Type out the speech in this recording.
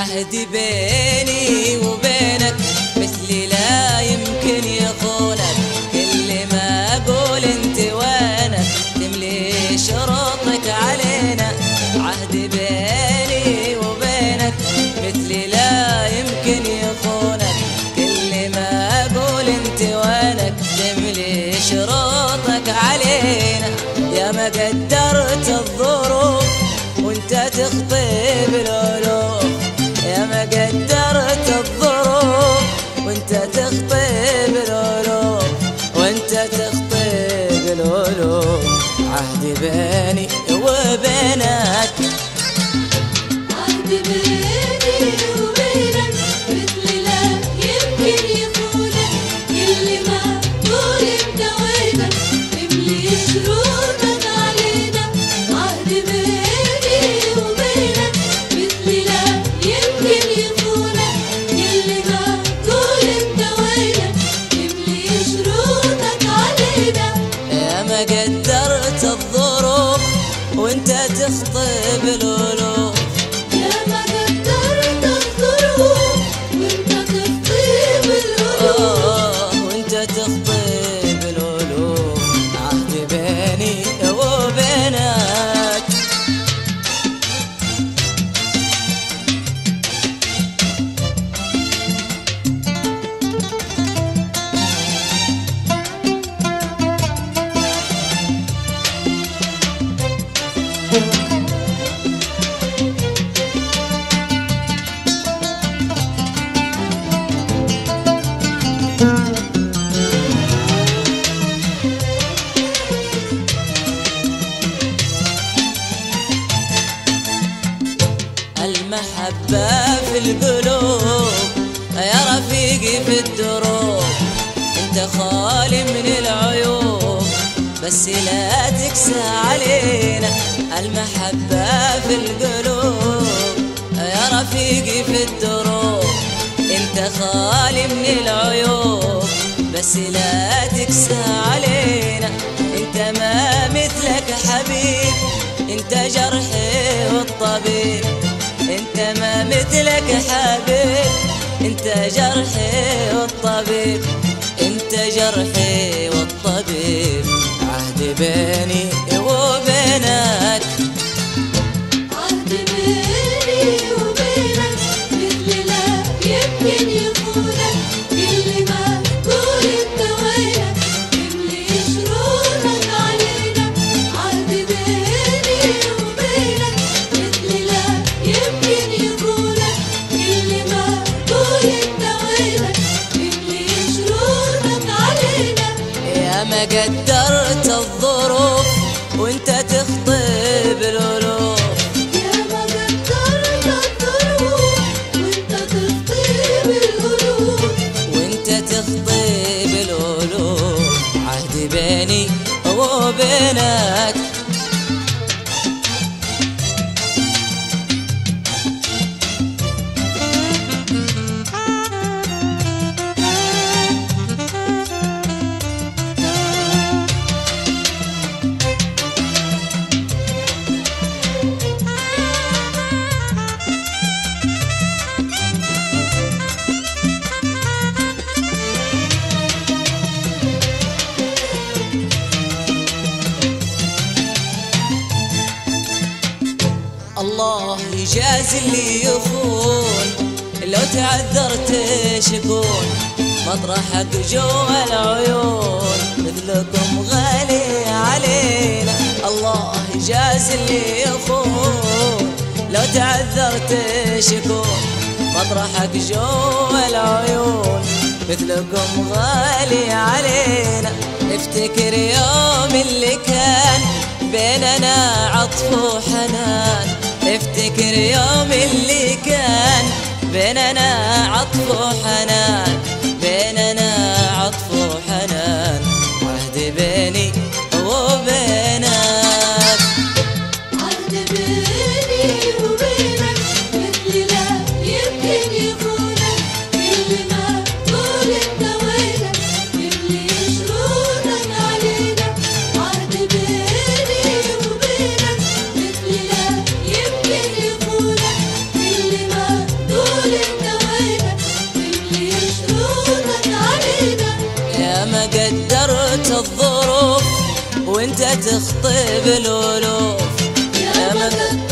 عهد بيني وبينك مثلي لا يمكن يخونك. كل ما اقول انت وينك تملي شروطك علينا. عهد بيني وبينك مثلي لا يمكن يخونك. كل ما اقول انت وينك تملي شروطك علينا. يا ما قدرت الظروف وانت تخطي بالألوف. يا ما قدرت الظروف وانت تخطي بالألوف. وانت تخطي بالألوف. عهد بيني وبينك. عهد بيني وبينك مثل لا يمكن يخونك. كل ما تقول انت وينك تملي شروطك علينا. عهد بيني وبينك مثل لا يمكن يخونك. كل ما تقول انت وينك تملي شروطك علينا. يا ما قدرت الظروف وانت تخطي بالألوف. يا ما قدرت الظروف وانت تخطي بالألوف. وانت تخطي بالألوف. عهد بيني وبينك. المحبة في القلوب يا رفيقي في الدروب. انت خالي من العيوب بس لا تكسى علينا. المحبة في القلوب يا رفيقي في الدروب. انت خالي من العيوب بس لا تكسى علينا. انت ما مثلك حبيب انت جرحي والطبيب. انت ما مثلك حبيب انت جرحي والطبيب. انت جرحي والطبيب. عهد بيني وبينك. عهد بيني وبينك مثل لا يمكن يخونك. كل ما تقول انت وينك تملي شروطك علينا. عهد بيني وبينك مثل لا يمكن يخونك. كل ما تقول انت وينك تملي شروطك علينا. يا ما قدرت الظروف وانت تخطي بالألوف. يا ما قدرت الظروف وانت تخطي بالألوف. وانت تخطي بالألوف. عهد بيني وبينك. الله يجازي اللي يخون لو تعذرت شكون. مطرحك جوا العيون مثلكم غالي علينا. الله يجازي اللي يخون لو تعذرت شكون. مطرحك جوا العيون مثلكم غالي علينا. افتكر يوم اللي كان بيننا عطف وحنان. افتكر يوم اللي كان بيننا عطف وحنان. بيننا عطف وحنان. عهد بيني وبينك. عهد بيني وبينك مثل لا يمكن يخونك. كل ما تقول انت وينك تملي شروطك علينا. عهد بيني وبينك مثل لا يمكن يخونك. كل ما تقول بالألوف يا مدد